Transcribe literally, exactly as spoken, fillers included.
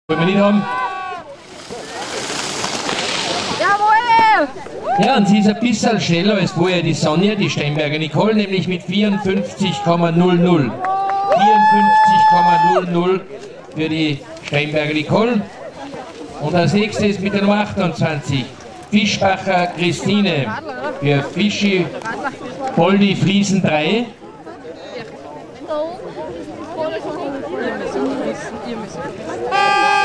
Wollen wir nicht haben? Jawohl! Ja, und sie ist ein bisschen schneller als vorher die Sonja, die Steinberger Nicole, nämlich mit vierundfünfzig Komma null null. vierundfünfzig Komma null null für die Steinberger Nicole. Und als nächstes mit der Nummer achtundzwanzig, Fischbacher Christine für Fischi Poldi Friesen drei. Da oben.